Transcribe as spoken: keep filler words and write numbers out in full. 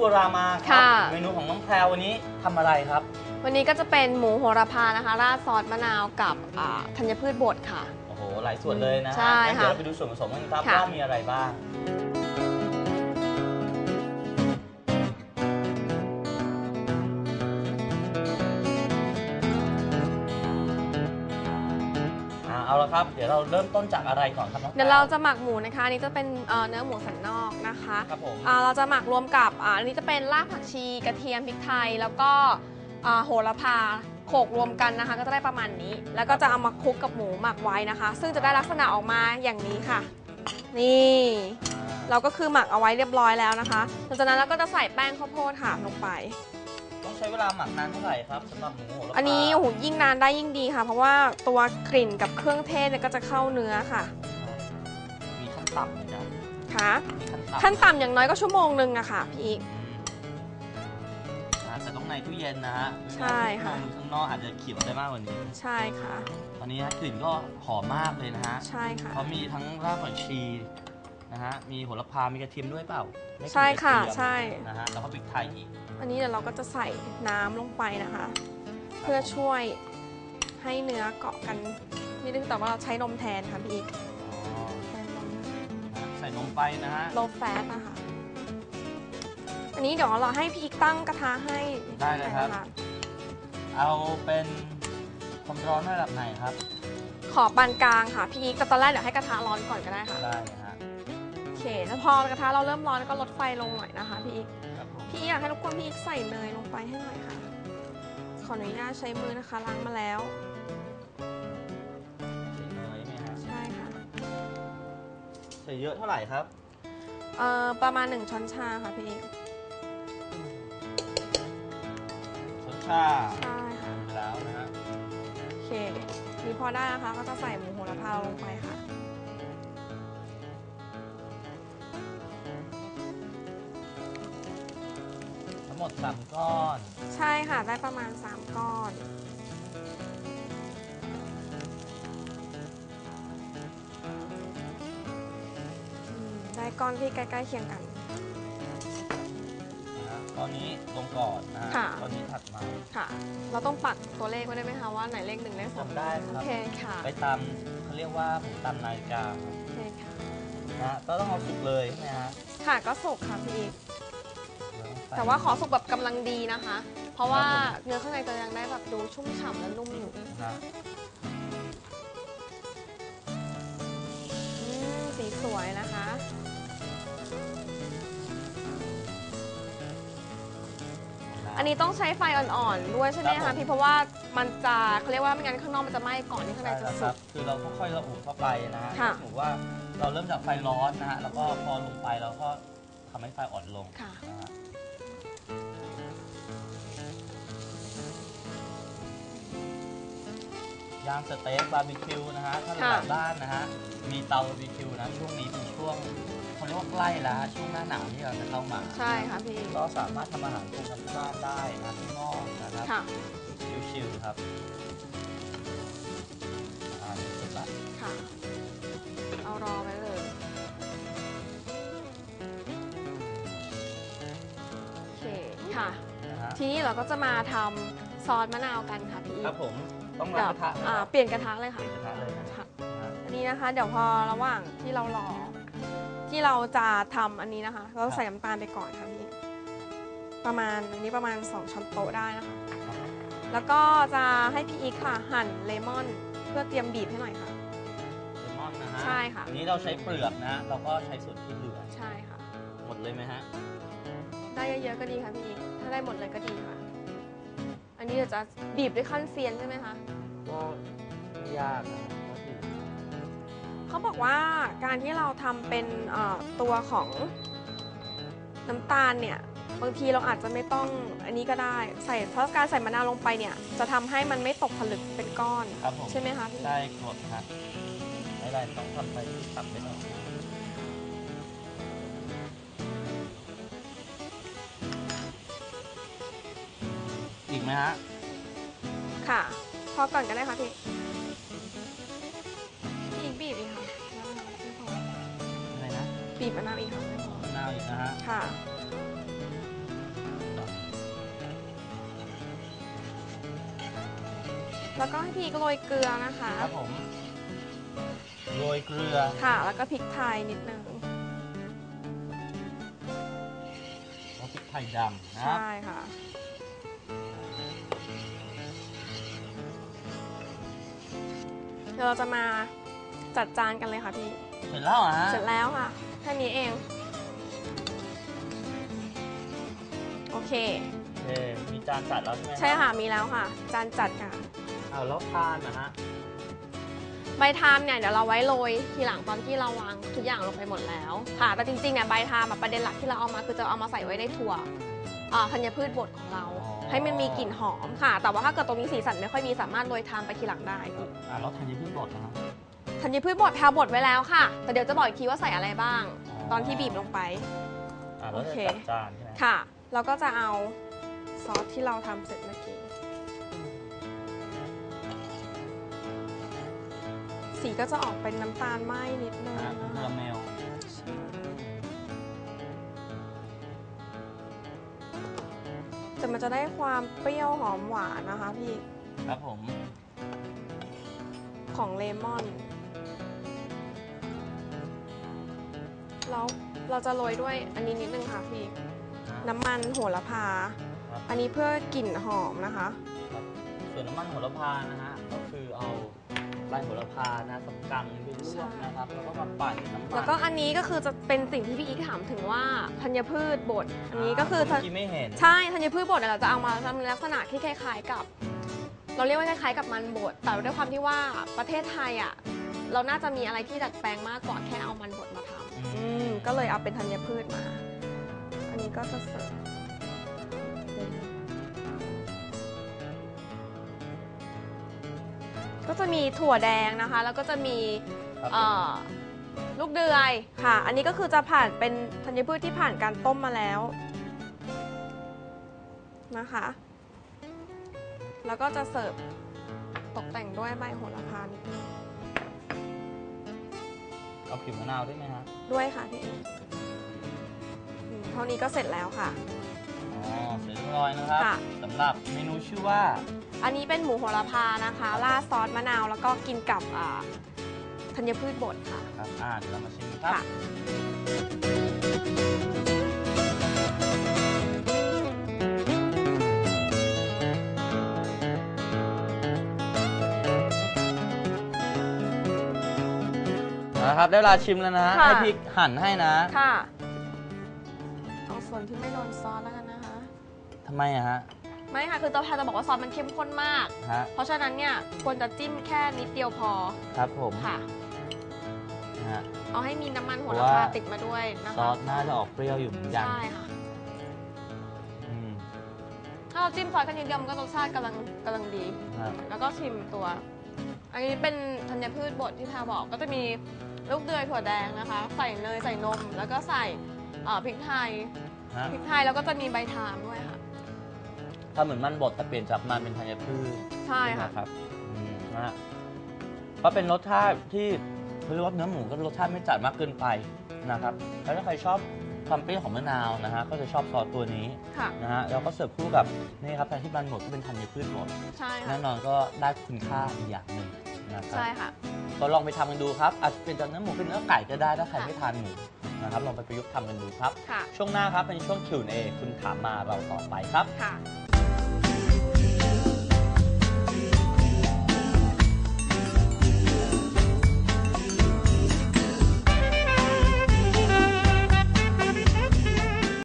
ครัวรามาครับเมนูของน้องแพรวันนี้ทำอะไรครับวันนี้ก็จะเป็นหมูโหระพานะคะราดซอสมะนาวกับธัญพืชบดค่ะโอ้โหหลายส่วนเลยนะฮะเดี๋ยวเราไปดูส่วนผสมกันครับว่ามีอะไรบ้างเอาละครับเดี๋ยวเราเริ่มต้นจากอะไรก่อนครับน้องเดี๋ยวเราจะหมักหมูนะคะอันนี้จะเป็นเนื้อหมูสันนอกนะคะครับผมเราจะหมักรวมกับอันนี้จะเป็นรากผักชีกระเทียมพริกไทยแล้วก็โหระพาโขลกรวมกันนะคะก็จะได้ประมาณนี้แล้วก็จะเอามาคลุกกับหมูหมักไว้นะคะซึ่งจะได้ลักษณะออกมาอย่างนี้ค่ะนี่เราก็คือหมักเอาไว้เรียบร้อยแล้วนะคะหลังจากนั้นเราก็จะใส่แป้งข้าวโพดค่ะลงไปต้องใช้เวลาหมักนานเท่าไหร่ครับสำหรับหมูโหระพาอันนี้โอ้โหยิ่งนานได้ยิ่งดีค่ะเพราะว่าตัวกลิ่นกับเครื่องเทศเนี่ยก็จะเข้าเนื้อค่ะมีขั้นต่ำนะค่ะขั้นต่ำอย่างน้อยก็ชั่วโมงหนึ่งอะค่ะพี่แต่ต้องในตู้เย็นนะฮะใช่ค่ะข้างนอกอาจจะเขียวได้มากกว่านี้ใช่ค่ะตอนนี้กลิ่นก็หอมมากเลยนะฮะใช่ค่ะเพราะมีทั้งรากผักชีนะฮะมีโหระพามีกระเทียมด้วยเปล่าใช่ค่ะใช่นะฮะแล้วก็พริกไทยอีกอันนี้เดี๋ยวเราก็จะใส่น้ำลงไปนะคะเพื่อช่วยให้เนื้อเกาะกันนี่แต่ว่าเราใช้นมแทนค่ะพี่อีกใส่นมไปนะฮะโลแฟตนะคะอันนี้เดี๋ยวเราให้พี่อีกตั้งกระทะให้ได้เลยครับเอาเป็นความร้อนระดับไหนครับขอปานกลางค่ะพี่อีกแต่ตอนแรกเดี๋ยวให้กระทะร้อนก่อนก็ได้ค่ะได้เลยฮะโอเคแล้วพอกระทะเราเริ่มร้อนก็ลดไฟลงหน่อยนะคะพี่อีกพี่อยากให้ทุกคนพี่อีกใส่เนยลงไปให้หน่อยค่ะขออนุญาตใช้มือนะคะล้างมาแล้วใส่เนยไหมฮะใช่ค่ะใส่เยอะเท่าไหร่ครับเอ่อประมาณหนึ่งช้อนชาค่ะพี่อีกช้อนชาใช่ค่ะไปแล้วนะฮะโอเคนี่พอได้นะคะก็จะใส่หมูโหระพาลงไปค่ะทั้งหมดสามก้อนใช่ค่ะได้ประมาณสามก้อนได้ก้อนที่ใกล้ๆเคียงกันตอนนี้ลงก่อนนะตอนนี้ถัดมาค่ะเราต้องปักตัวเลขไว้ได้ไหมคะว่าไหนเลขหนึ่งเลขสองได้ครับโอเคค่ะไปตามเขาเรียกว่าผมตามนาฬิกาครับโอเคค่ะนะก็ต้องเอาสุกเลยใช่ไหมฮะค่ะก็สุกค่ะพี่อีกแต่ว่าขอสุกแบบกำลังดีนะคะเพราะว่าเนื้อข้างในจะยังได้แบบดูชุ่มฉ่ำและนุ่มอยู่นะสีสวยนะคะอันนี้ต้องใช้ไฟอ่อนๆด้วยใช่ไหมคะพี่เพราะว่ามันจะเขาเรียกว่าไม่งั้นข้างนอกมันจะไหม้ก่อนที่ข้างในจะสุกคือเราค่อยๆระอุเข้าไปนะฮะถือว่าเราเริ่มจากไฟร้อนนะฮะแล้วก็พอลงไปเราก็ทำให้ไฟอ่อนลงนะฮะย่างสเต็กบาร์บีคิวนะฮะถ้าหลายบ้านนะฮะมีเตาบาร์บีคิวนะช่วงนี้เป็นช่วงเขาเรียกว่าใกล้แล้วช่วงหน้าหนาวที่เราจะเข้ามาใช่ค่ะพี่ก็สามารถทำอาหารปรุงกันที่บ้านได้นะที่นอกนะครับชิลๆครับอ่าเสร็จแล้วค่ะเอารอไว้เลยโอเคค่ะทีนี้เราก็จะมาทำซอสมะนาวกันค่ะพี่ครับผมต้องรับกระทะเปลี่ยนกระทะเลยค่ะเปลี่ยนกระทะเลยค่ะอันนี้นะคะเดี๋ยวพอระหว่างที่เรารอที่เราจะทำอันนี้นะคะเราใส่น้ำตาลไปก่อนค่ะพี่ประมาณอันนี้ประมาณสองช้อนโต๊ะได้นะคะแล้วก็จะให้พี่อีกค่ะหั่นเลมอนเพื่อเตรียมบีบให้หน่อยค่ะเลมอนนะฮะใช่ค่ะอันนี้เราใช้เปลือกนะฮะเราก็ใช้ส่วนที่เหลือใช่ค่ะหมดเลยไหมฮะได้เยอะๆก็ดีค่ะพี่อีกถ้าได้หมดเลยก็ดีค่ะอันนี้เดี๋ยวจะบีบด้วยขั้นเซียนใช่ไหมคะก็ยากนะเขาบอกว่าการที่เราทำเป็นตัวของน้ำตาลเนี่ยบางทีเราอาจจะไม่ต้องอันนี้ก็ได้ใส่เพราะการใส่มะนาวลงไปเนี่ยจะทำให้มันไม่ตกผลึกเป็นก้อนใช่ไหมคะพี่ได้กดครับไม่ได้ต้องทำไปตัดไปหน่อยอีกไหมฮะค่ะพอก่อนก็ได้ค่ะพี่พี่อีกบีบอีกค่ะอะไรนะบีบมะนาวอีกค่ะมะนาวอีกนะฮะค่ะแล้วก็ให้พี่ก็โรยเกลือนะคะครับผมโรยเกลือค่ะแล้วก็พริกไทยนิดนึงแล้วพริกไทยดำนะใช่ค่ะเดี๋ยวเราจะมาจัดจานกันเลยค่ะพี่เสร็จแล้วอ่ะเสร็จแล้วค่ะแค่นี้เองโอเคเอมีจานจัดแล้วใช่ไหมใช่ค่ะมีแล้วค่ะจานจัดค่ะเอาแล้วทานนะฮะใบทามเนี่ยเดี๋ยวเราไว้โรยทีหลังตอนที่เราวางทุกอย่างลงไปหมดแล้วค่ะแต่จริงๆเนี่ยใบทามประเด็นหลักที่เราเอามาคือจะเอามาใส่ไว้ในถั่วธัญพืชบดของเราให้มันมีกลิ่นหอมค่ะแต่ว่าถ้าเกิดตรงนี้สีสันไม่ค่อยมีสามารถโรยทามไปทีหลังได้อ่าแล้วธัญพืชบดนะธัญพืชบดแพรบดไว้แล้วค่ะแต่เดี๋ยวจะบอกอีกทีว่าใส่อะไรบ้างตอนที่บีบลงไปโอเคจานใช่ไหมค่ะเราก็จะเอาซอสที่เราทำเสร็จเมื่อกี้สีก็จะออกเป็นน้ำตาลไหม้นิดนึงคาราเมลแต่มันจะได้ความเปรี้ยวหอมหวานนะคะพี่ครับผมของเลมอนแล้วเราจะโรยด้วยอันนี้นิดนึงค่ะพี่น้ำมันโหระพาอันนี้เพื่อกลิ่นหอมนะคะส่วนน้ำมันโหระพานะฮะก็คือเอาใบโหระพานะสกัดไปลวกนะครับแล้วก็มาปั่นน้ำมันแล้วก็อันนี้ก็คือจะเป็นสิ่งที่พี่อีกถามถึงว่าธัญพืชบดอันนี้ก็คือที่ไม่เห็นใช่ธัญพืชบดเราจะเอามาทำในลักษณะที่คล้ายๆกับเราเรียกว่าคล้ายๆกับมันบดแต่ด้วยความที่ว่าประเทศไทยอ่ะเราน่าจะมีอะไรที่ดัดแปลงมากกว่าแค่เอามันบดมาทำก็เลยเอาเป็นธัญพืชมาอันนี้ก็จะเสิร์ฟก็จะมีถั่วแดงนะคะแล้วก็จะมีลูกเดือยค่ะอันนี้ก็คือจะผ่านเป็นธัญพืชที่ผ่านการต้มมาแล้วนะคะแล้วก็จะเสิร์ฟตกแต่งด้วยใบโหระพานิดนึงเอาผิวมะนาวด้วยไหมฮะด้วยค่ะพี่เท่านี้ก็เสร็จแล้วค่ะอ๋อเสร็จเรียบร้อยนะครับสำหรับเมนูชื่อว่าอันนี้เป็นหมูโหระพานะคะราดซอสมะนาวแล้วก็กินกับธัญพืชบดค่ะครับอ่าเดี๋ยวเรามาชิมครับนะครับได้เวลาชิมแล้วนะให้พริกหั่นให้นะค่ะเอาส่วนที่ไม่โดนซอสแล้วกันนะคะทำไมอะฮะไม่ค่ะคือตัวแทนจะบอกว่าซอสมันเข้มข้นมากเพราะฉะนั้นเนี่ยควรจะจิ้มแค่นิดเดียวพอครับผมค่ะเอาให้มีน้ำมันโหระพาติดมาด้วยนะคะซอสน่าจะออกเปรี้ยวอยู่เหมือนกันใช่ค่ะถ้าเราจิ้มซอสกันนิดเดียวมันก็รสชาติกำลังกำลังดีแล้วก็ชิมตัวอันนี้เป็นธัญพืชบดที่แพรบอกก็จะมีลูกเดือยถั่วแดงนะคะใส่เนยใส่นมแล้วก็ใส่พริกไทยพริกไทยแล้วก็จะมีใบทามด้วยค่ะถ้าเหมือนมันบดแต่เปลี่ยนจากมันเป็นธัญพืชใช่ค่ะครับนะเพราะเป็นรสชาติที่คือรสเนื้อหมูก็รสชาติไม่จัดมากเกินไปนะครับแล้วถ้าใครชอบความเปรี้ยวของมะนาวนะฮะก็จะชอบซอสตัวนี้นะฮะแล้วก็เสิร์ฟคู่กับนี่ครับแทนที่มันหมดก็เป็นธัญพืชหมดใช่ค่ะแน่นอนก็ได้คุณค่าอีกอย่างหนึ่งนะครับใช่ค่ะก็ลองไปทำกันดูครับอาจจะเป็นจากเนื้อหมูเป็นเนื้อไก่ก็ได้ถ้าใครไม่ทานหมูนะครับลองไปประยุกต์ทำกันดูครับช่วงหน้าครับเป็นช่วง คิว แอนด์ เอ คุณถามมาเราต่อไปครับค่ะ